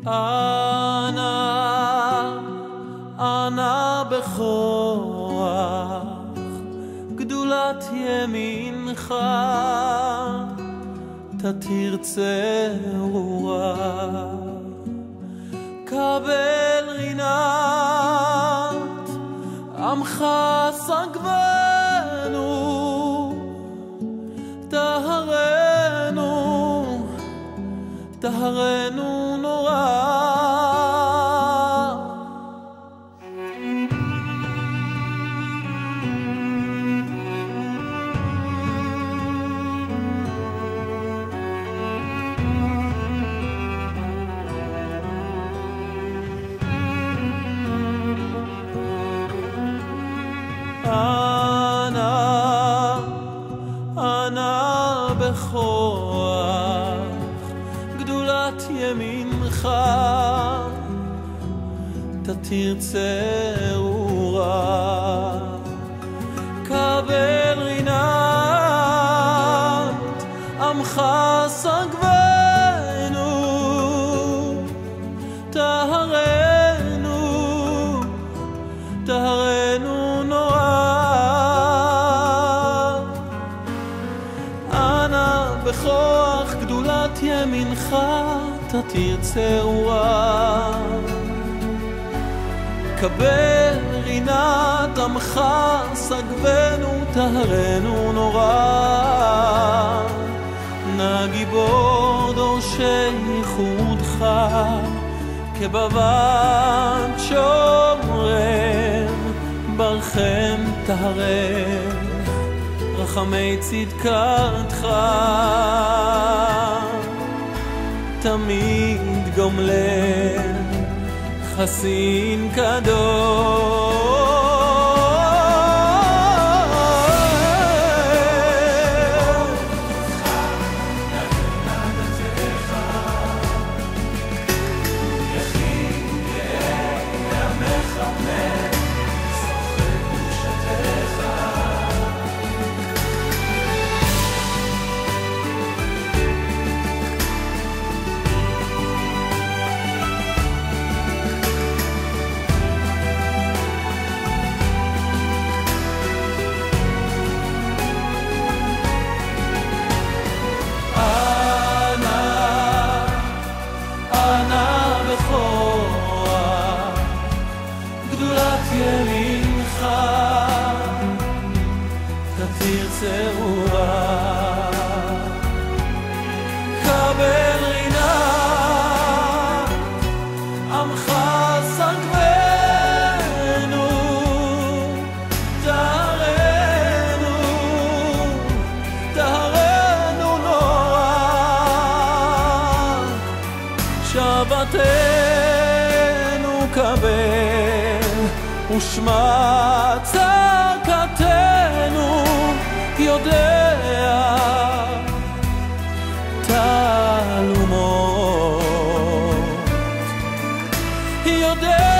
אנא בכוח גדולת ימינך תתרצה רוח קבל רינת עמך סגבנו טהרנו נורא אנא בכוח גדולת ימינך תתרצה רוח קבל רינת עמך סגבנו טהרנו נורא בכוח גדולת ימינך תתרצה רוח קבל רינת עמך סגבנו טהרנו נורא נא גיבור דורשי ייחודך כבבת שומרם ברכם טהרם רחמי צדקתך תמיד גומלם חסין קדוש ימינך תתרצה רוח קבל רינת עמך סגבנו טהרנו נורא שבתנו קבל ושמע צעקתנו יודע תעלומות יודע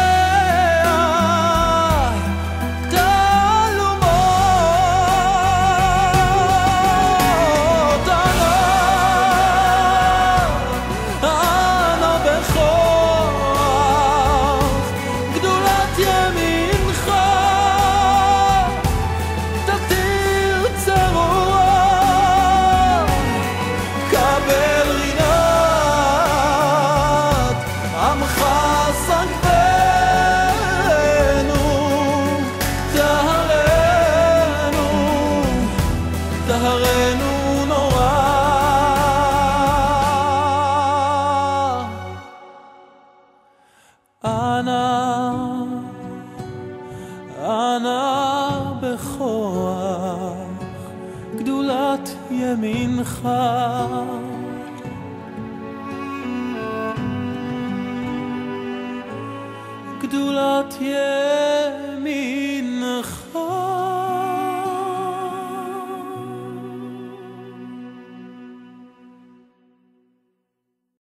תעלומות אנא בכוח גדולת ימינך תתרצה רוח קבל רינת עמך סגבנו טהרנו נורא אנא בכוח גדולת ימינך גדולת ימינך